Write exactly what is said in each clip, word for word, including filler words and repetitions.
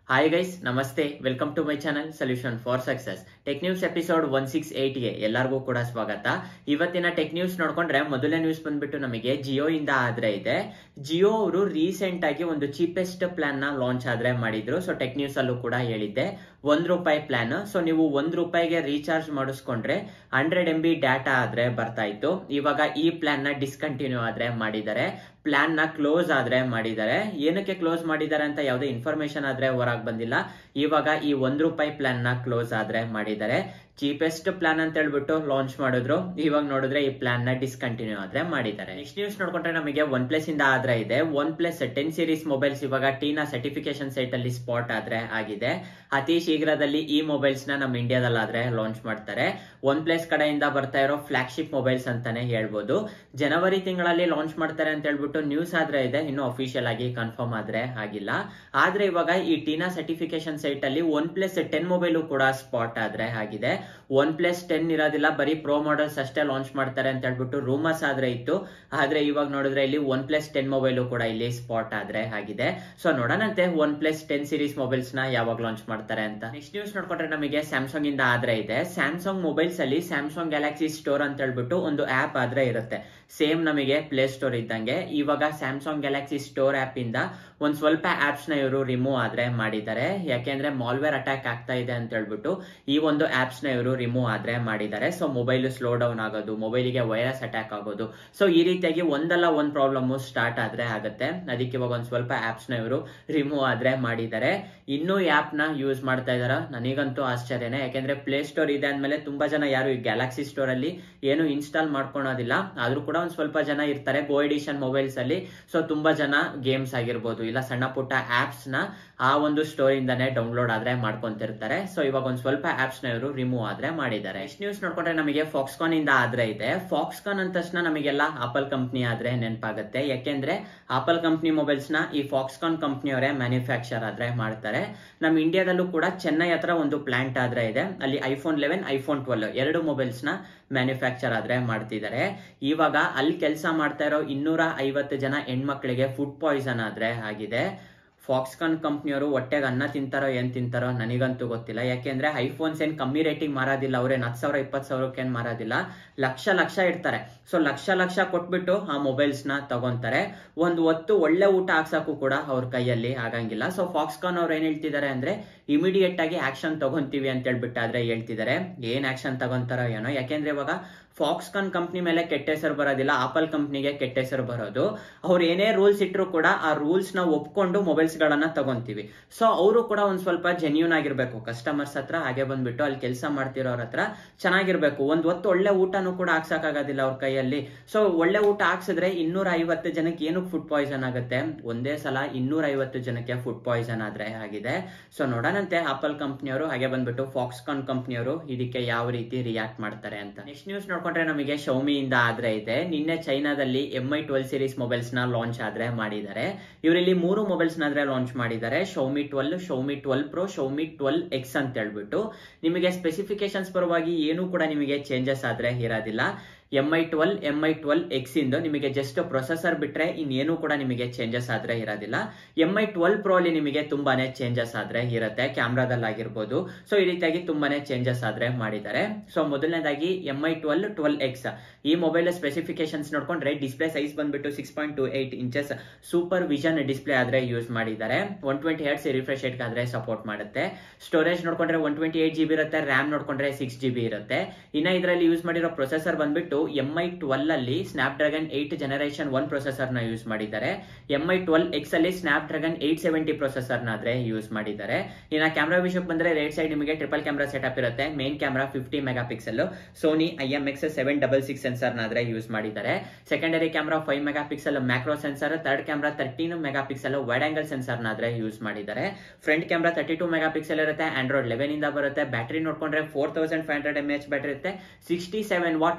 Hi guys, ನಮಸ್ತೆ. Welcome to my channel solution for success. Tech news episode one six eight ಗೆ ಎಲ್ಲರಿಗೂ ಕೂಡ ಸ್ವಾಗತ. ಇವತ್ತಿನ ಟೆಕ್ ನ್ಯೂಸ್ ನೋಡ್ಕೊಂಡ್ರೆ ಮೊದಲನೇ ನ್ಯೂಸ್ ಬಂದ್ಬಿಟ್ಟು ನಮಗೆ ಜಿಯೋ ಇಂದ ಆದ್ರೆ ಇದೆ. ಜಿಯೋ ಅವರು ರೀಸೆಂಟ್ ಆಗಿ ಒಂದು ಚೀಪೆಸ್ಟ್ ಪ್ಲಾನ್ ನ ಲಾಂಚ್ ಆದ್ರೆ ಮಾಡಿದ್ರು. ಸೊ ಟೆಕ್ ನ್ಯೂಸ್ ಅಲ್ಲೂ ಕೂಡ ಹೇಳಿದ್ದೆ, ಒಂದ್ ರೂಪಾಯಿ ಪ್ಲಾನ್. ಸೊ ನೀವು ಒಂದ್ ರೂಪಾಯಿಗೆ ರೀಚಾರ್ಜ್ ಮಾಡಿಸ್ಕೊಂಡ್ರೆ ಹಂಡ್ರೆಡ್ ಎಂ ಬಿ ಡಾಟಾ ಆದ್ರೆ ಬರ್ತಾ ಇತ್ತು. ಇವಾಗ ಈ ಪ್ಲಾನ್ ನ ಡಿಸ್ಕಂಟಿನ್ಯೂ ಆದ್ರೆ ಮಾಡಿದ್ದಾರೆ. ಪ್ಲಾನ್ ನ ಕ್ಲೋಸ್ ಆದ್ರೆ ಮಾಡಿದ್ದಾರೆ. ಏನಕ್ಕೆ ಕ್ಲೋಸ್ ಮಾಡಿದ್ದಾರೆ ಅಂತ ಯಾವುದೇ ಇನ್ಫಾರ್ಮೇಶನ್ ಆದ್ರೆ ಹೊರಗೆ ಬಂದಿಲ್ಲ. ಇವಾಗ ಈ ಒಂದ್ ರೂಪಾಯಿ ಪ್ಲಾನ್ ನ ಕ್ಲೋಸ್ ಆದ್ರೆ ಮಾಡಿದ್ದಾರೆ. ಚೀಪೆಸ್ಟ್ ಪ್ಲಾನ್ ಅಂತ ಹೇಳ್ಬಿಟ್ಟು ಲಾಂಚ್ ಮಾಡಿದ್ರು. ಇವಾಗ ನೋಡಿದ್ರೆ ಈ ಪ್ಲಾನ್ ನ ಡಿಸ್ಕಂಟಿನ್ಯೂ ಆದ್ರೆ ಮಾಡಿದ್ದಾರೆ. ನೆಕ್ಸ್ಟ್ ನ್ಯೂಸ್ ನೋಡ್ಕೊಂಡ್ರೆ ನಮಗೆ ಒನ್ ಪ್ಲಸ್ ಇಂದ ಆದ್ರೆ ಇದೆ. OnePlus ten series mobiles ಇವಾಗ ಟೀನಾ ಸರ್ಟಿಫಿಕೇಶನ್ ಸೈಟ್ ಅಲ್ಲಿ ಸ್ಪಾಟ್ ಆದ್ರೆ ಆಗಿದೆ. ಅತಿ ಶೀಘ್ರದಲ್ಲಿ ಈ ಮೊಬೈಲ್ಸ್ ನ ನಮ್ಮ ಇಂಡಿಯಾದಲ್ಲಾದ್ರೆ ಲಾಂಚ್ ಮಾಡ್ತಾರೆ. ಒನ್ ಪ್ಲಸ್ ಕಡೆಯಿಂದ ಬರ್ತಾ ಇರೋ ಫ್ಲಾಗ್ಶಿಪ್ ಮೊಬೈಲ್ಸ್ ಅಂತಾನೆ ಹೇಳ್ಬೋದು. ಜನವರಿ ತಿಂಗಳಲ್ಲಿ ಲಾಂಚ್ ಮಾಡ್ತಾರೆ ಅಂತ ಹೇಳ್ಬಿಟ್ಟು ನ್ಯೂಸ್ ಆದ್ರೆ ಇದೆ. ಇನ್ನು ಅಫಿಷಿಯಲ್ ಆಗಿ ಕನ್ಫರ್ಮ್ ಆದ್ರೆ ಆಗಿಲ್ಲ. ಆದ್ರೆ ಇವಾಗ ಈ ಟೀನಾ ಸರ್ಟಿಫಿಕೇಶನ್ ಸೈಟ್ ಅಲ್ಲಿ ಒನ್ ಪ್ಲಸ್ ಟೆನ್ ಮೊಬೈಲ್ ಕೂಡ ಸ್ಪಾಟ್ ಆದ್ರೆ ಆಗಿದೆ. ಒನ್ ಪ್ಲಸ್ ಟೆನ್ ಇರೋದಿಲ್ಲ, ಬರೀ ಪ್ರೋ ಮಾಡೆಲ್ಸ್ ಅಷ್ಟೇ ಲಾಂಚ್ ಮಾಡ್ತಾರೆ ಅಂತ ಹೇಳ್ಬಿಟ್ಟು ರೂಮರ್ಸ್ ಆದ್ರೆ ಇತ್ತು. ಆದ್ರೆ ಇವಾಗ ನೋಡಿದ್ರೆ ಇಲ್ಲಿ ಒನ್ ಪ್ಲಸ್ ಟೆನ್ ಮೊಬೈಲ್ ಕೂಡ ಇಲ್ಲಿ ಸ್ಪಾಟ್ ಆದ್ರೆ ಆಗಿದೆ. ಸೊ ನೋಡೋಣಂತೆ OnePlus ten series mobiles ನ ಯಾವಾಗ ಲಾಂಚ್ ಮಾಡ್ತಾರೆ ಅಂತ. ನೆಕ್ಸ್ಟ್ ನ್ಯೂಸ್ ನೋಡ್ಕೊಂಡ್ರೆ ನಮಗೆ ಸ್ಯಾಮ್ಸಂಗ್ ಇಂದ ಆದ್ರೆ ಇದೆ. ಸ್ಯಾಮ್ಸಂಗ್ ಮೊಬೈಲ್ಸ್ ಅಲ್ಲಿ ಸ್ಯಾಮ್ಸಂಗ್ ಗ್ಯಾಲಕ್ಸಿ ಸ್ಟೋರ್ ಅಂತ ಹೇಳ್ಬಿಟ್ಟು ಒಂದು ಆಪ್ ಆದ್ರೆ ಇರುತ್ತೆ. ಸೇಮ್ ನಮಗೆ ಪ್ಲೇ ಸ್ಟೋರ್ ಇದ್ದಂಗೆ. ಇವಾಗ ಸ್ಯಾಮ್ಸಂಗ್ ಗ್ಯಾಲಕ್ಸಿ ಸ್ಟೋರ್ ಆಪ್ ಇಂದ ಒಂದ್ ಸ್ವಲ್ಪ ಆಪ್ಸ್ ನ ಇವರು ರಿಮೂವ್ ಆದ್ರೆ ಮಾಡಿದ್ದಾರೆ. ಯಾಕೆಂದ್ರೆ ಮಾಲ್ವೇರ್ ಅಟ್ಯಾಕ್ ಆಗ್ತಾ ಇದೆ ಅಂತ ಹೇಳ್ಬಿಟ್ಟು ಈ ಒಂದು ಆಪ್ಸ್ ನ ಇವರು ರಿಮೂವ್ ಆದ್ರೆ ಮಾಡಿದ್ದಾರೆ. ಸೊ ಮೊಬೈಲ್ ಸ್ಲೋ ಡೌನ್ ಆಗೋದು, ಮೊಬೈಲಿಗೆ ವೈರಸ್ ಅಟ್ಯಾಕ್ ಆಗೋದು, ಸೊ ಈ ರೀತಿಯಾಗಿ ಒಂದಲ್ಲ ಒಂದ್ ಪ್ರಾಬ್ಲಮ್ ಸ್ಟಾರ್ಟ್ ಆದ್ರೆ ಆಗುತ್ತೆ. ಅದಕ್ಕೆ ಇವಾಗ ಒಂದ್ ಸ್ವಲ್ಪ ಆಪ್ಸ್ ನ ಇವರು ರಿಮೂವ್ ಆದ್ರೆ ಮಾಡಿದ್ದಾರೆ. ಇನ್ನೂ ಈ ಆಪ್ ನ ಯೂಸ್ ಮಾಡ್ತಾ ಇದಾರ, ನನಗಂತೂ ಆಶ್ಚರ್ಯನೇ. ಯಾಕೆಂದ್ರೆ ಪ್ಲೇ ಸ್ಟೋರ್ ಇದೆ ಅಂದ್ಮೇಲೆ ತುಂಬಾ ಜನ ಯಾರು ಈ ಗ್ಯಾಲಕ್ಸಿ ಸ್ಟೋರ್ ಅಲ್ಲಿ ಏನು ಇನ್ಸ್ಟಾಲ್ ಮಾಡ್ಕೊಳೋದಿಲ್ಲ. ಆದ್ರೂ ಕೂಡ ಒಂದ್ ಸ್ವಲ್ಪ ಜನ ಇರ್ತಾರೆ ಗೋ ಎಡಿಷನ್ ಮೊಬೈಲ್ಸ್ ಅಲ್ಲಿ. ಸೊ ತುಂಬಾ ಜನ ಗೇಮ್ಸ್ ಆಗಿರ್ಬೋದು ಇಲ್ಲ ಸಣ್ಣ ಪುಟ್ಟ ಆಪ್ಸ್ ನ ಆ ಒಂದು ಸ್ಟೋರ್ ಇಂದಾನೆ ಡೌನ್ಲೋಡ್ ಆದ್ರೆ ಮಾಡ್ಕೊಂತಿರ್ತಾರೆ. ಸೊ ಇವಾಗ ಒಂದ್ ಸ್ವಲ್ಪ ಆಪ್ಸ್ ನ ಇವರು ರಿಮೂವ್ ಆದ್ರೆ ಮಾಡಿದ್ದಾರೆ. ನೆಕ್ಸ್ಟ್ ನ್ಯೂಸ್ ನೋಡ್ಕೊಂಡ್ರೆ ನಮಗೆ ಫಾಕ್ಸ್ಕಾನ್ ಇಂದ ಆದ್ರೆ ಇದೆ. ಫಾಕ್ಸ್ಕಾನ್ ಅಂದ ತಕ್ಷಣ ನಮಗೆಲ್ಲ ಆಪಲ್ ಕಂಪ್ನಿ ಆದ್ರೆ ನೆನಪಾಗುತ್ತೆ. ಯಾಕೆಂದ್ರೆ ಆಪಲ್ ಕಂಪ್ನಿ ಮೊಬೈಲ್ಸ್ ನ ಈ ಫಾಕ್ಸ್ಕಾನ್ ಕಂಪ್ನಿಯವರೇ ಮ್ಯಾನುಫ್ಯಾಕ್ಚರ್ ಆದ್ರೆ ಮಾಡ್ತಾರೆ. ನಮ್ ಇಂಡಿಯಾದಲ್ಲೂ ಕೂಡ ಚೆನ್ನೈ ಹತ್ರ ಒಂದು ಪ್ಲಾಂಟ್ ಆದ್ರೆ ಇದೆ. ಅಲ್ಲಿ ಐಫೋನ್ ಲೆವೆನ್ ಐಫೋನ್ ಟ್ವೆಲ್ ಎರಡು ಮೊಬೈಲ್ಸ್ ನ ಮ್ಯಾನುಫ್ಯಾಕ್ಚರ್ ಆದ್ರೆ ಮಾಡ್ತಿದ್ದಾರೆ. ಇವಾಗ ಅಲ್ಲಿ ಕೆಲಸ ಮಾಡ್ತಾ ಇರೋ ಇನ್ನೂರ ಐವತ್ತು ಜನ ಹೆಣ್ಮಕ್ಳಿಗೆ ಫುಡ್ ಪಾಯ್ಸನ್ ಆದ್ರೆ ಆಗಿದೆ. ಫಾಕ್ಸ್ಕಾನ್ ಕಂಪ್ನಿಯವರು ಹೊಟ್ಟೆಗೆ ಅನ್ನ ತಿಂತಾರೋ ಏನ್ ತಿಂತಾರೋ ನನಗಂತೂ ಗೊತ್ತಿಲ್ಲ. ಯಾಕೆಂದ್ರೆ ಐಫೋನ್ಸ್ ಏನ್ ಕಮ್ಮಿ ರೇಟಿಂಗ್ ಮಾರೋದಿಲ್ಲ. ಅವ್ರೇನ್ ಹತ್ತು ಸಾವಿರ ಇಪ್ಪತ್ತು ಸಾವಿರಕ್ಕೆ ಏನ್ ಮಾರೋದಿಲ್ಲ, ಲಕ್ಷ ಲಕ್ಷ ಇಡ್ತಾರೆ. ಸೊ ಲಕ್ಷ ಲಕ್ಷ ಕೊಟ್ಬಿಟ್ಟು ಆ ಮೊಬೈಲ್ಸ್ ನ ತಗೊಂತಾರೆ. ಒಂದು ಹೊತ್ತು ಒಳ್ಳೆ ಊಟ ಹಾಕ್ಸಕ್ಕೂ ಕೂಡ ಅವ್ರ ಕೈಯಲ್ಲಿ ಆಗಂಗಿಲ್ಲ. ಸೊ ಫಾಕ್ಸ್ಕಾನ್ ಅವ್ರು ಏನ್ ಹೇಳ್ತಿದ್ದಾರೆ ಅಂದ್ರೆ ಇಮಿಡಿಯೇಟ್ ಆಗಿ ಆಕ್ಷನ್ ತಗೊಂತೀವಿ ಅಂತ ಹೇಳ್ಬಿಟ್ಟಾದ್ರೆ ಹೇಳ್ತಿದ್ದಾರೆ. ಏನ್ ಆಕ್ಷನ್ ತಗೊಂತಾರೋ ಏನೋ. ಯಾಕೆಂದ್ರೆ ಇವಾಗ ಫಾಕ್ಸ್ಕಾನ್ ಕಂಪ್ನಿ ಮೇಲೆ ಕೆಟ್ಟ ಹೆಸರು ಬರೋದಿಲ್ಲ, ಆಪಲ್ ಕಂಪ್ನಿಗೆ ಕೆಟ್ಟ ಹೆಸರು ಬರೋದು. ಅವ್ರು ಏನೇ ರೂಲ್ಸ್ ಇಟ್ರು ಕೂಡ ಆ ರೂಲ್ಸ್ ನ ಒಪ್ಕೊಂಡು ಮೊಬೈಲ್ಸ್ ಗಳನ್ನ ತಗೊಂತೀವಿ. ಸೊ ಅವರು ಕೂಡ ಒಂದ್ ಸ್ವಲ್ಪ ಜೆನ್ಯೂನ್ ಆಗಿರ್ಬೇಕು ಕಸ್ಟಮರ್ಸ್ ಹತ್ರ. ಹಾಗೆ ಬಂದ್ಬಿಟ್ಟು ಅಲ್ಲಿ ಕೆಲಸ ಮಾಡ್ತಿರೋರ ಹತ್ರ ಚೆನ್ನಾಗಿರ್ಬೇಕು. ಒಂದ್ ಹೊತ್ತು ಒಳ್ಳೆ ಊಟನೂ ಕೂಡ ಹಾಕ್ಸಕ್ಕಾಗೋದಿಲ್ಲ ಅವ್ರ ಕೈಯಲ್ಲಿ. ಸೊ ಒಳ್ಳೆ ಊಟ ಹಾಕ್ಸಿದ್ರೆ ಇನ್ನೂರ ಐವತ್ತು ಜನಕ್ಕೆ ಏನಕ್ಕೆ ಫುಡ್ ಪಾಯ್ಸನ್ ಆಗುತ್ತೆ. ಒಂದೇ ಸಲ ಇನ್ನೂರ ಐವತ್ತು ಜನಕ್ಕೆ ಫುಡ್ ಪಾಯ್ಸನ್ ಆದ್ರೆ ಆಗಿದೆ. ಸೊ ನೋಡೋಣಂತೆ ಆಪಲ್ ಕಂಪ್ನಿಯವರು ಹಾಗೆ ಬಂದ್ಬಿಟ್ಟು ಫಾಕ್ಸ್ಕಾನ್ ಕಂಪ್ನಿಯವರು ಇದಕ್ಕೆ ಯಾವ ರೀತಿ ರಿಯಾಕ್ಟ್ ಮಾಡ್ತಾರೆ ಅಂತ. ನೆಕ್ಸ್ಟ್ ನ್ಯೂಸ್ ನೋಡ್ಕೊಂಡ್ರೆ ನಮಗೆ ಶೌಮಿ ಇಂದ ಆದ್ರೆ ಇದೆ. ನಿನ್ನೆ ಚೈನಾದಲ್ಲಿ M I twelve series mobiles ನ ಲಾಂಚ್ ಆದ್ರೆ ಮಾಡಿದ್ದಾರೆ. ಇವರಲ್ಲಿ ಮೂರು ಮೊಬೈಲ್ಸ್ ನ ಲಾಂಚ್ ಮಾಡಿದ್ದಾರೆ. Xiaomi twelve, Xiaomi twelve pro, Xiaomi twelve X ಅಂತ ಹೇಳ್ಬಿಟ್ಟು. ನಿಮಗೆ ಸ್ಪೆಸಿಫಿಕೇಶನ್ಸ್ ಪರವಾಗಿ ಏನು ಕೂಡ ನಿಮಗೆ ಚೇಂಜಸ್ ಆದ್ರೆ ಇರೋದಿಲ್ಲ. M I twelve M I twelve X ಇಂದು ನಿಮಗೆ ಜಸ್ಟ್ ಪ್ರೊಸೆಸರ್ ಬಿಟ್ರೆ ಇನ್ನೇನು ಕೂಡ ನಿಮಗೆ ಚೇಂಜಸ್ ಆದ್ರೆ ಇರೋದಿಲ್ಲ. ಎಂ ಐ ಟ್ವೆಲ್ ಪ್ರೋ ಅಲ್ಲಿ ನಿಮಗೆ ತುಂಬಾನೇ ಚೇಂಜಸ್ ಆದ್ರೆ ಇರುತ್ತೆ, ಕ್ಯಾಮ್ರಾದಲ್ಲಿ ಆಗಿರ್ಬೋದು. ಸೊ ಈ ರೀತಿಯಾಗಿ ತುಂಬಾನೇ ಚೇಂಜಸ್ ಆದ್ರೆ ಮಾಡಿದ್ದಾರೆ. ಸೊ ಮೊದಲನೇದಾಗಿ M I twelve twelve X ಈ ಮೊಬೈಲ್ ಸ್ಪೆಸಿಫಿಕೇಶನ್ಸ್ ನೋಡ್ಕೊಂಡ್ರೆ ಡಿಸ್ಪ್ಲೇ ಸೈಜ್ ಬಂದ್ಬಿಟ್ಟು six point two eight inches super vision display ಆದ್ರೆ ಯೂಸ್ ಮಾಡಿದ್ದಾರೆ. One twenty hertz refresh rate ಆದ್ರೆ ಸಪೋರ್ಟ್ ಮಾಡುತ್ತೆ. ಸ್ಟೋರೇಜ್ ನೋಡ್ಕೊಂಡ್ರೆ ಒನ್ ಟ್ವೆಂಟಿ ಏಟ್ ಜಿಬಿ ಇರುತ್ತೆ. ರ್ಯಾಮ್ ನೋಡ್ಕೊಂಡ್ರೆ ಸಿಕ್ಸ್ ಜಿಬಿ ಇರುತ್ತೆ. ಇನ್ನ ಇದರಲ್ಲಿ ಯೂಸ್ ಮಾಡಿರೋ ಪ್ರೊಸೆಸರ್ ಬಂದ್ಬಿಟ್ಟು ಎಂ ಐ ಟ್ವೆಲ್ ಅಲ್ಲಿ Snapdragon eight generation one processor ನ ಯೂಸ್ ಮಾಡಿದ್ದಾರೆ. ಎಂ ಐ ಟ್ವೆಲ್ ಎಕ್ಸ್ ಅಲ್ಲಿ Snapdragon eight seventy processor ನ ಆದ್ರೆ ಯೂಸ್ ಮಾಡಿದ್ದಾರೆ. ಇನ್ನ ಕ್ಯಾಮ್ರಾ ವಿಷಯಕ್ಕೆ ಬಂದ್ರೆ ರೈಟ್ ಸೈಡ್ ನಿಮಗೆ ಟ್ರಿಪಲ್ ಕ್ಯಾಮ್ರಾ ಸೆಟಪ್ ಇರುತ್ತೆ. Main camera fifty mega pixel Sony I M X seven double six sensor ನ ಆದ್ರೆ ಯೂಸ್ ಮಾಡಿದ್ದಾರೆ. Secondary camera five megapixel macro sensor, third camera thirteen megapixel wide angle sensor ನ ಆದ್ರೆ use ಮಾಡಿದ್ದಾರೆ. Front camera thirty two megapixel ಇರುತ್ತೆ. Android eleven ಇಂದ ಬರುತ್ತೆ. Battery ನೋಡ್ಕೊಂಡ್ರೆ four thousand five hundred M H battery ಇರುತ್ತೆ. Sixty seven watt fast charging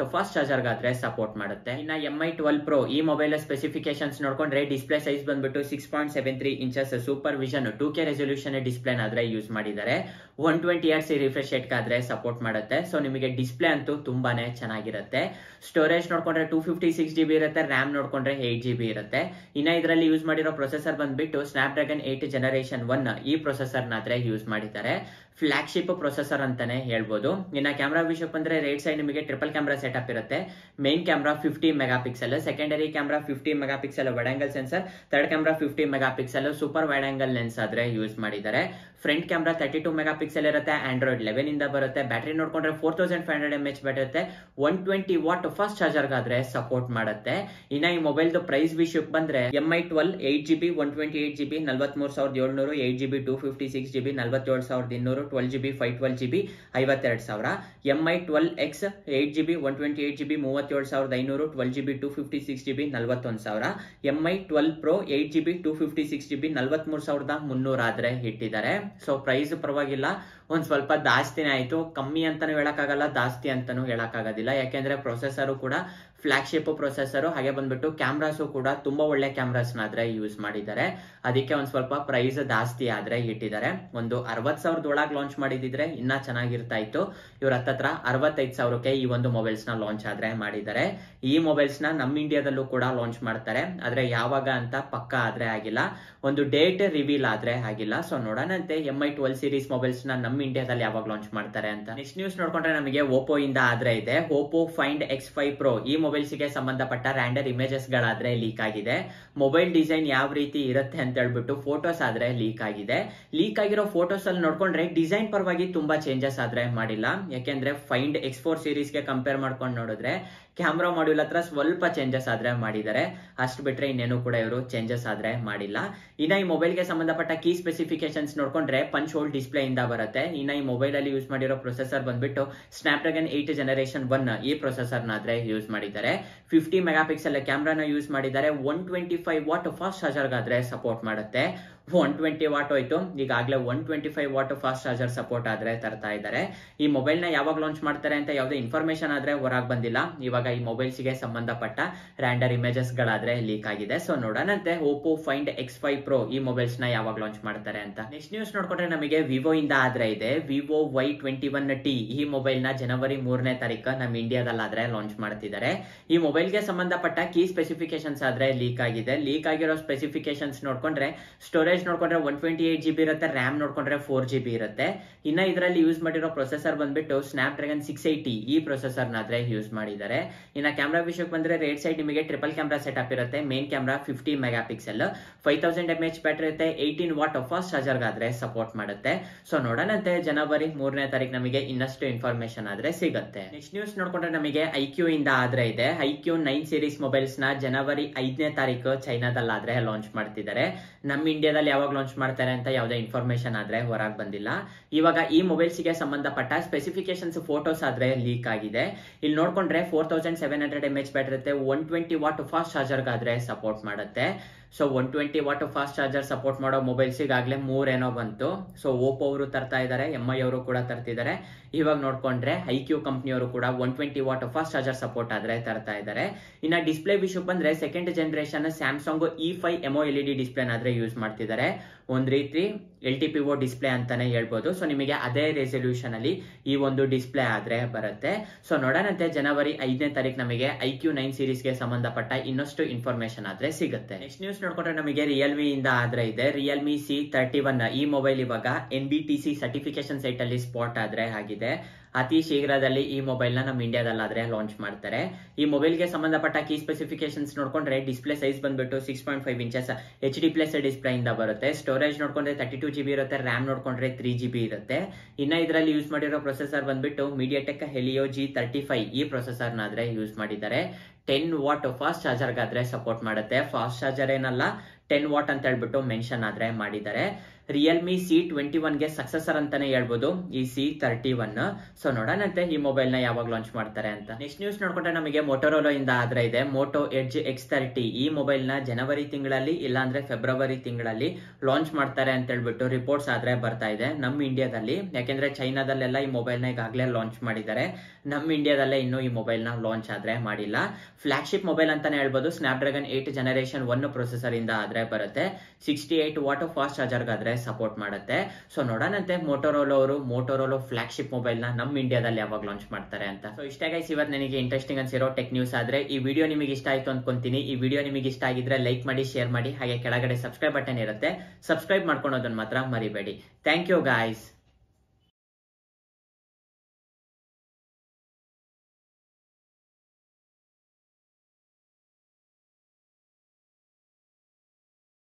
charger ಗಾದ್ರೆ support ಮಾಡುತ್ತೆ. ಇನ್ನ ಎಂ ಐ ಟ್ವೆಲ್ ಪ್ರೋ ಈ ಮೊಬೈಲ್ ಸ್ಪೆಸಿಫಿಕೇಶನ್ಸ್ ನೋಡ್ಕೊಂಡ್ರೆ ಡಿಸ್ಪ್ಲೇ ಸೈಜ್ ಬಂದ್ಬಿಟ್ಟು six point seven three inches super vision two K resolution display ಆದ್ರೆ use ಮಾಡಿದ್ದಾರೆ. One twenty hertz refresh rate ಆದ್ರೆ support ಮಾಡುತ್ತೆ. ಸೊ ನಿಮಗೆ ಡಿಸ್ಪ್ಲೇ ಅಂತೂ ತುಂಬಾನೇ ಚೆನ್ನಾಗಿರುತ್ತೆ. ಸ್ಟೋರೇಜ್ ನೋಡ್ಕೊಂಡ್ರೆ ಟೂ ಫಿಫ್ಟಿ ಸಿಕ್ಸ್ ಜಿಬಿ ಇರುತ್ತೆ, ರ್ಯಾಮ್ ನೋಡ್ಕೊಂಡ್ರೆ ಏಟ್ ಜಿಬಿ ಇರುತ್ತೆ. ಇನ್ನ ಇದರಲ್ಲಿ ಯೂಸ್ ಮಾಡಿರೋ ಪ್ರೊಸೆಸರ್ ಬಂದ್ಬಿಟ್ಟು Snapdragon eight generation one ಈ ಪ್ರೊಸೆಸರ್ ನಾದ್ರೆ ಯೂಸ್ ಮಾಡಿದ್ದಾರೆ. ಫ್ಲಾಗ್ಶಿಪ್ ಪ್ರೊಸೆಸರ್ ಅಂತಾನೆ ಹೇಳ್ಬೋದು. ಇನ್ನ ಕ್ಯಾಮ್ರಾ ವಿಷಯಕ್ಕೆ ಬಂದ್ರೆ ರೈಟ್ ಸೈಡ್ ನಿಮಗೆ ಟ್ರಿಪಲ್ ಕ್ಯಾಮ್ರಾ ಸೆಟಪ್ ಇರುತ್ತೆ. Main camera fifty mega pixel, secondary camera fifty mega pixel wide angle sensor, third camera fifty mega pixel super wide angle lens ಆದ್ರೆ use ಮಾಡಿದ್ದಾರೆ. Front camera thirty two megapixel ಇರುತ್ತೆ, Android eleven ಇಂದ ಬರುತ್ತೆ. Battery ನೋಡ್ಕೊಂಡ್ರೆ four thousand five hundred M H battery ಇರುತ್ತೆ. One twenty watt fast charger ಆದ್ರೆ support ಮಾಡುತ್ತೆ. ಇನ್ನ ಈ ಮೊಬೈಲ್ ಪ್ರೈಸ್ ವಿಷಯಕ್ಕೆ ಬಂದ್ರೆ M I twelve eight GB one twenty eight GB ನಲ್ವತ್ಮೂರು ಸಾವಿರದ ಏಳ್ನೂರು, eight GB two fifty six GB ನಲ್ವತ್ತೇಳು ಸಾವಿರದ ಇನ್ನೂರು, twelve GB five twelve GB ಐವತ್ತೆರಡು ಸಾವಿರ. M I twelve X eight GB one twenty eight GB ಮೂವತ್ತೇಳು ಸಾವಿರದ ಐನೂರು, twelve GB two fifty six GB ನಲ್ವತ್ತೊಂದು ಸಾವಿರ. M I twelve pro eight GB two fifty six GB ನಲ್ವತ್ಮೂರು ಸಾವಿರದ ಮುನ್ನೂರ ಆದ್ರೆ ಇಟ್ಟಿದ್ದಾರೆ. ಸೊ ಪ್ರೈಸ್ ಪರವಾಗಿಲ್ಲ, ಒಂದ್ ಸ್ವಲ್ಪ ಜಾಸ್ತಿನೇ ಆಯ್ತು. ಕಮ್ಮಿ ಅಂತಾನು ಹೇಳಕ್ಕಾಗಲ್ಲ, ಜಾಸ್ತಿ ಅಂತಾನು ಹೇಳಕ್ಕಾಗೋದಿಲ್ಲ. ಯಾಕೆಂದ್ರೆ ಪ್ರೊಸೆಸರ್ ಕೂಡ ಫ್ಲಾಗ್ಶಿಪ್ ಪ್ರೊಸೆಸರ್, ಹಾಗೆ ಬಂದ್ಬಿಟ್ಟು ಕ್ಯಾಮ್ರಾಸು ಕೂಡ ತುಂಬಾ ಒಳ್ಳೆ ಕ್ಯಾಮ್ರಾಸ್ ಆದ್ರೆ ಯೂಸ್ ಮಾಡಿದ್ದಾರೆ. ಅದಕ್ಕೆ ಒಂದ್ ಸ್ವಲ್ಪ ಪ್ರೈಸ್ ಜಾಸ್ತಿ ಆದ್ರೆ ಇಟ್ಟಿದ್ದಾರೆ. ಒಂದು ಅರವತ್ ಸಾವಿರದ ಒಳಗೆ ಲಾಂಚ್ ಮಾಡಿದಿದ್ರೆ ಇನ್ನ ಚೆನ್ನಾಗಿರ್ತಾ ಇತ್ತು. ಇವ್ರ ಹತ್ತತ್ರ ಅರವತ್ತೈದು ಸಾವಿರಕ್ಕೆ ಈ ಒಂದು ಮೊಬೈಲ್ಸ್ ನ ಲಾಂಚ್ ಆದ್ರೆ ಮಾಡಿದ್ದಾರೆ. ಈ ಮೊಬೈಲ್ಸ್ ನ ನಮ್ಮ ಇಂಡಿಯಾದಲ್ಲೂ ಕೂಡ ಲಾಂಚ್ ಮಾಡ್ತಾರೆ, ಆದ್ರೆ ಯಾವಾಗ ಅಂತ ಪಕ್ಕ ಆದ್ರೆ ಆಗಿಲ್ಲ. ಒಂದು ಡೇಟ್ ರಿವೀಲ್ ಆದ್ರೆ ಆಗಿಲ್ಲ. ಸೊ ನೋಡೋಣಂತೆ M I twelve series mobiles ನ ನಮ್ಮ ಇಂಡಿಯಾದಲ್ಲಿ ಯಾವಾಗ ಲಾಂಚ್ ಮಾಡ್ತಾರೆ ಅಂತ. ನೆಕ್ಸ್ಟ್ ನ್ಯೂಸ್ ನೋಡ್ಕೊಂಡ್ರೆ ನಮಗೆ ಓಪೋ ಇಂದ ಆದ್ರೆ ಇದೆ. Oppo find X five pro ಈ ಮೊಬೈಲ್ಸ್ ಗೆ ಸಂಬಂಧಪಟ್ಟ ರ್ಯಾಂಡರ್ ಇಮೇಜಸ್ ಗಳಾದ್ರೆ ಲೀಕ್ ಆಗಿದೆ. ಮೊಬೈಲ್ ಡಿಸೈನ್ ಯಾವ ರೀತಿ ಇರುತ್ತೆ ಅಂತ ಹೇಳ್ಬಿಟ್ಟು ಫೋಟೋಸ್ ಆದ್ರೆ ಲೀಕ್ ಆಗಿದೆ. ಲೀಕ್ ಆಗಿರೋ ಫೋಟೋಸ್ ಅಲ್ಲಿ ನೋಡ್ಕೊಂಡ್ರೆ ಡಿಸೈನ್ ಪರವಾಗಿ ತುಂಬಾ ಚೇಂಜಸ್ ಆದ್ರೆ ಮಾಡಿಲ್ಲ. ಯಾಕೆಂದ್ರೆ ಫೈಂಡ್ ಎಕ್ಸ್ ಫೋರ್ ಸೀರೀಸ್ ಗೆ ಕಂಪೇರ್ ಮಾಡ್ಕೊಂಡು ನೋಡಿದ್ರೆ ಕ್ಯಾಮ್ರಾ ಮಾಡ್ಯೂಲ್ ಹತ್ರ ಸ್ವಲ್ಪ ಚೇಂಜಸ್ ಆದ್ರೆ ಮಾಡಿದ್ದಾರೆ. ಅಷ್ಟು ಬಿಟ್ರೆ ಇನ್ನೇನು ಕೂಡ ಇವರು ಚೇಂಜಸ್ ಆದ್ರೆ ಮಾಡಿಲ್ಲ. ಇನ್ನ ಈ ಮೊಬೈಲ್ ಗೆ ಸಂಬಂಧಪಟ್ಟ ಕೀ ಸ್ಪೆಸಿಫಿಕೇಶನ್ಸ್ ನೋಡ್ಕೊಂಡ್ರೆ ಪಂಚ್ ಹೋಲ್ ಡಿಸ್ಪ್ಲೇ ಇಂದ ಬರುತ್ತೆ. ಇನ್ನ ಈ ಮೊಬೈಲ್ ಅಲ್ಲಿ ಯೂಸ್ ಮಾಡಿರೋ ಪ್ರೊಸೆಸರ್ ಬಂದ್ಬಿಟ್ಟು Snapdragon eight generation one ಈ ಪ್ರೊಸೆಸರ್ ನಾದ್ರೆ ಯೂಸ್ ಮಾಡಿದ್ದಾರೆ. ಫಿಫ್ಟಿ ಮೆಗಾ ಪಿಕ್ಸೆಲ್ ಕ್ಯಾಮ್ರಾನ ಯೂಸ್ ಮಾಡಿದ್ದಾರೆ. One twenty five watt fast charger ಆದ್ರೆ ಸಪೋರ್ಟ್ ಮಾಡುತ್ತೆ. ಒನ್ ಟ್ವೆಂಟಿ ವಾಟ್ ಹೋಯ್ತು, ಈಗಾಗಲೇ one twenty five watt fast charger support ಆದ್ರೆ ತರ್ತಾ ಇದ್ದಾರೆ. ಈ ಮೊಬೈಲ್ ನ ಯಾವಾಗ ಲಾಂಚ್ ಮಾಡ್ತಾರೆ ಅಂತ ಯಾವುದೇ ಇನ್ಫಾರ್ಮೇಶನ್ ಆದ್ರೆ ಹೊರಗೆ ಬಂದಿಲ್ಲ. ಇವಾಗ ಈ ಮೊಬೈಲ್ಸ್ ಗೆ ಸಂಬಂಧಪಟ್ಟ ರ್ಯಾಂಡರ್ ಇಮೇಜಸ್ ಗಳಾದ್ರೆ ಲೀಕ್ ಆಗಿದೆ. ಸೊ ನೋಡೋಣಂತೆ Oppo find X five pro ಈ ಮೊಬೈಲ್ಸ್ ನ ಯಾವಾಗ ಲಾಂಚ್ ಮಾಡ್ತಾರೆ ಅಂತ. ನೆಕ್ಸ್ಟ್ ನ್ಯೂಸ್ ನೋಡ್ಕೊಂಡ್ರೆ ನಮಗೆ ವಿವೋ ಇಂದ ಆದ್ರೆ ಇದೆ. Vivo Y twenty one T ಈ ಮೊಬೈಲ್ ನ ಜನವರಿ ಮೂರನೇ ತಾರೀಕು ನಮ್ಮ ಇಂಡಿಯಾದಲ್ಲಾದ್ರೆ ಲಾಂಚ್ ಮಾಡ್ತಿದ್ದಾರೆ. ಈ ಮೊಬೈಲ್ ಗೆ ಸಂಬಂಧಪಟ್ಟ ಕೀ ಸ್ಪೆಸಿಫಿಕೇಶನ್ಸ್ ಆದ್ರೆ ಲೀಕ್ ಆಗಿದೆ. ಲೀಕ್ ಆಗಿರೋ ಸ್ಪೆಸಿಫಿಕೇಶನ್ಸ್ ನೋಡ್ಕೊಂಡ್ರೆ ಸ್ಟೋರೇಜ್ ನೋಡ್ಕೊಂಡ್ರೆ ಒನ್ ಟ್ವೆಂಟಿ ಏಟ್ ಜಿಬಿ ಇರುತ್ತೆ, ರ್ಯಾಮ್ ನೋಡ್ಕೊಂಡ್ರೆ ಫೋರ್ ಜಿಬಿ ಇರುತ್ತೆ. ಇನ್ನ ಇದರಲ್ಲಿ ಯೂಸ್ ಮಾಡಿರೋ ಪ್ರೊಸೆಸರ್ ಬಂದ್ಬಿಟ್ಟು ಸ್ನ್ಯಾಪ್ ಡ್ರ್ಯಾಗನ್ ಸಿಕ್ಸ್ ಏಟಿ ಈ ಪ್ರೊಸೆಸರ್ ನಾದ್ರೆ ಯೂಸ್ ಮಾಡಿದ್ದಾರೆ. ಇನ್ನ ಕ್ಯಾಮ್ರಾ ವಿಷಯಕ್ಕೆ ಬಂದ್ರೆ ರೇಟ್ ಸೈಡ್ ನಿಮಗೆ ಟ್ರಿಪಲ್ ಕ್ಯಾಮ್ರಾ ಸೆಟಪ್ ಇರುತ್ತೆ. Main camera fifty mega pixel, five thousand M H battery ಇರುತ್ತೆ. ಏಯ್ಟೀನ್ ವಾಟ್ ಫಾಸ್ಟ್ ಚಾರ್ಜರ್ ಆದ್ರೆ ಸಪೋರ್ಟ್ ಮಾಡುತ್ತೆ. ಸೊ ನೋಡೋಣಂತೆ ಜನವರಿ ಮೂರನೇ ತಾರೀಕು ನಮಗೆ ಇನ್ನಷ್ಟು ಇನ್ಫಾರ್ಮೇಶನ್ ಆದ್ರೆ ಸಿಗುತ್ತೆ. ನೆಕ್ಸ್ಟ್ ನ್ಯೂಸ್ ನೋಡ್ಕೊಂಡ್ರೆ ನಮಗೆ ಐಕ್ಯೂ ಇಂದ ಆದ್ರೆ ಇದೆ. ಐಕ್ಯೂ ನೈನ್ ಸೀರೀಸ್ ಮೊಬೈಲ್ಸ್ ನ ಜನವರಿ ಐದನೇ ತಾರೀಕು ಚೈನಾದಲ್ಲಾದ್ರೆ ಲಾಂಚ್ ಮಾಡ್ತಿದ್ದಾರೆ. ನಮ್ಮ ಇಂಡಿಯಾದಲ್ಲಿ ಯಾವಾಗ ಲಾಂಚ್ ಮಾಡ್ತಾರೆ ಅಂತ ಯಾವುದೇ ಇನ್ಫಾರ್ಮೇಶನ್ ಆದ್ರೆ ಹೊರಗೆ ಬಂದಿಲ್ಲ. ಇವಾಗ ಈ ಮೊಬೈಲ್ಸ್ ಗೆ ಸಂಬಂಧಪಟ್ಟ ಸ್ಪೆಸಿಫಿಕೇಶನ್ಸ್ ಫೋಟೋಸ್ ಆದ್ರೆ ಲೀಕ್ ಆಗಿದೆ. ಇಲ್ಲಿ ನೋಡ್ಕೊಂಡ್ರೆ four thousand seven hundred M H battery ಇರುತ್ತೆ. One twenty watt fast charger ಆದ್ರೆ ಸಪೋರ್ಟ್ ಮಾಡುತ್ತೆ. So one twenty watt fast charger support ಮಾಡೋ ಮೊಬೈಲ್ಸ್ ಈಗಾಗಲೇ ಮೂರೇನೋ ಬಂತು. ಸೊ ಓಪೋ ಅವರು ತರ್ತಾ ಇದ್ದಾರೆ, ಎಂ ಐ ಅವರು ಕೂಡ ತರ್ತಿದ್ದಾರೆ. ಇವಾಗ ನೋಡ್ಕೊಂಡ್ರೆ ಐಕ್ಯೂ ಕಂಪ್ನಿಯವರು ಕೂಡ one twenty watt fast charger support ಆದ್ರೆ ತರ್ತಾ ಇದ್ದಾರೆ. ಇನ್ನ ಡಿಸ್ಪ್ಲೇ ವಿಷಯಕ್ಕೆ ಬಂದ್ರೆ second generation Samsung E five AMOLED display ಆದ್ರೆ ಯೂಸ್ ಮಾಡ್ತಿದ್ದಾರೆ. ಒಂದ್ ರೀತಿ L T P O display ಅಂತಾನೆ ಹೇಳ್ಬೋದು. ಸೊ ನಿಮಗೆ ಅದೇ ರೆಸಲ್ಯೂಷನ್ ಅಲ್ಲಿ ಈ ಒಂದು ಡಿಸ್ಪ್ಲೇ ಆದ್ರೆ ಬರುತ್ತೆ. ಸೊ ನೋಡೋಣಂತೆ ಜನವರಿ ಐದನೇ ತಾರೀಕು ನಮಗೆ ಐಕ್ಯೂ ನೈನ್ ಸೀರೀಸ್ ಗೆ ಸಂಬಂಧಪಟ್ಟ ಇನ್ನಷ್ಟು ಇನ್ಫಾರ್ಮೇಶನ್ ಆದ್ರೆ ಸಿಗುತ್ತೆ. ನೆಕ್ಸ್ಟ್ ನ್ಯೂಸ್ ನೋಡ್ಕೊಂಡ್ರೆ ನಮಗೆ ರಿಯಲ್ಮಿ ಇಂದ ಆದ್ರೆ ಇದೆ. ರಿಯಲ್ಮಿ ಸಿ ತರ್ಟಿ ಒನ್ ಈ ಮೊಬೈಲ್ ಇವಾಗ N B T C certification site ಅಲ್ಲಿ ಸ್ಪಾಟ್ ಆದ್ರೆ ಆಗಿದೆ. ಅತಿ ಶೀಘ್ರದಲ್ಲಿ ಈ ಮೊಬೈಲ್ ನ ನಮ್ಮ ಇಂಡಿಯಾದಲ್ಲಾದ್ರೆ ಲಾಂಚ್ ಮಾಡ್ತಾರೆ. ಈ ಮೊಬೈಲ್ ಗೆ ಸಂಬಂಧಪಟ್ಟ ಕೀ ಸ್ಪೆಸಿಫಿಕೇಶನ್ಸ್ ನೋಡ್ಕೊಂಡ್ರೆ ಡಿಸ್ಪ್ಲೇ ಸೈಜ್ ಬಂದ್ಬಿಟ್ಟು six point five inches H D plus display ಇಂದ ಬರುತ್ತೆ. ಸ್ಟೋರೇಜ್ ನೋಡ್ಕೊಂಡ್ರೆ ತರ್ಟಿ ಟೂ ಜಿಬಿ ಇರುತ್ತೆ, ರ್ಯಾಮ್ ನೋಡ್ಕೊಂಡ್ರೆ ತ್ರೀ ಜಿಬಿ ಇರುತ್ತೆ. ಇನ್ನ ಇದರಲ್ಲಿ ಯೂಸ್ ಮಾಡಿರೋ ಪ್ರೊಸೆಸರ್ ಬಂದ್ಬಿಟ್ಟು MediaTek Helio G thirty five ಈ ಪ್ರೊಸೆಸರ್ ನಾದ್ರೆ ಯೂಸ್ ಮಾಡಿದ್ದಾರೆ. ಟೆನ್ ವಾಟ್ ಫಾಸ್ಟ್ ಚಾರ್ಜರ್ ಆದ್ರೆ ಸಪೋರ್ಟ್ ಮಾಡುತ್ತೆ. ಫಾಸ್ಟ್ ಚಾರ್ಜರ್ ಏನಲ್ಲ, ಟೆನ್ ವಾಟ್ ಅಂತ ಹೇಳ್ಬಿಟ್ಟು ಮೆನ್ಷನ್ ಆದ್ರೆ ಮಾಡಿದ್ದಾರೆ. ರಿಯಲ್ಮಿ ಸಿ ಟ್ವೆಂಟಿ ಒನ್ ಗೆ ಸಕ್ಸಸರ್ ಅಂತಾನೆ ಹೇಳ್ಬೋದು ಈ ಸಿ ತರ್ಟಿ ಒನ್. ಸೊ ನೋಡೋಣಂತೆ ಈ ಮೊಬೈಲ್ ನ ಯಾವಾಗ ಲಾಂಚ್ ಮಾಡ್ತಾರೆ ಅಂತ. ನೆಕ್ಸ್ಟ್ ನ್ಯೂಸ್ ನೋಡ್ಕೊಂಡ್ರೆ ನಮಗೆ ಮೋಟೋರೋಲಾ ಇಂದ ಆದ್ರೆ ಇದೆ ಮೋಟೋ ಎಡ್ಜ್ ಎಕ್ಸ್ ತರ್ಟಿ. ಈ ಮೊಬೈಲ್ ನ ಜನವರಿ ತಿಂಗಳಲ್ಲಿ ಇಲ್ಲಾಂದ್ರೆ ಫೆಬ್ರವರಿ ತಿಂಗಳಲ್ಲಿ ಲಾಂಚ್ ಮಾಡ್ತಾರೆ ಅಂತ ಹೇಳ್ಬಿಟ್ಟು ರಿಪೋರ್ಟ್ಸ್ ಆದ್ರೆ ಬರ್ತಾ ಇದೆ ನಮ್ಮ ಇಂಡಿಯಾದಲ್ಲಿ. ಯಾಕೆಂದ್ರೆ ಚೈನಾದಲ್ಲೆಲ್ಲ ಈ ಮೊಬೈಲ್ ನ ಈಗಾಗಲೇ ಲಾಂಚ್ ಮಾಡಿದ್ದಾರೆ, ನಮ್ಮ ಇಂಡಿಯಾದಲ್ಲೇ ಇನ್ನೂ ಈ ಮೊಬೈಲ್ ನ ಲಾಂಚ್ ಆದ್ರೆ ಮಾಡಿಲ್ಲ. ಫ್ಲಾಗ್ಶಿಪ್ ಮೊಬೈಲ್ ಅಂತಾನೆ ಹೇಳ್ಬೋದು. Snapdragon eight generation one processor ಇಂದ ಆದ್ರೆ ಬರುತ್ತೆ. Sixty eight watt fast charger ಆದ್ರೆ ಸಪೋರ್ಟ್ ಮಾಡುತ್ತೆ. ಸೊ ನೋಡೋಣಂತೆ ಮೋಟೋರೋಲಾ ಅವರು ಮೋಟೋರೋಲಾ ಫ್ಲಾಗ್ಶಿಪ್ ಮೊಬೈಲ್ ನ ನಮ್ಮ ಇಂಡಿಯಾದಲ್ಲಿ ಯಾವಾಗ ಲಾಂಚ್ ಮಾಡ್ತಾರೆ ಅಂತ. ಸೊ ಇಷ್ಟೇ ಗೈಸ್ ಇವತ್ತು ನನಗೆ ಇಂಟ್ರೆಸ್ಟಿಂಗ್ ಅನ್ಸಿರೋ ಟೆಕ್ ನ್ಯೂಸ್. ಆದ್ರೆ ಈ ವಿಡಿಯೋ ನಿಮಗೆ ಇಷ್ಟ ಆಯ್ತು ಅನ್ಕೊಂತೀನಿ. ಈ ವಿಡಿಯೋ ನಿಮಗೆ ಇಷ್ಟ ಆಗಿದ್ರೆ ಲೈಕ್ ಮಾಡಿ, ಶೇರ್ ಮಾಡಿ, ಹಾಗೆ ಕೆಳಗಡೆ ಸಬ್ಸ್ಕ್ರೈಬ್ ಬಟನ್ ಇರುತ್ತೆ, ಸಬ್ಸ್ಕ್ರೈಬ್ ಮಾಡ್ಕೊಳೋದನ್ನ ಮಾತ್ರ ಮರಿಬೇಡಿ. Thank you guys.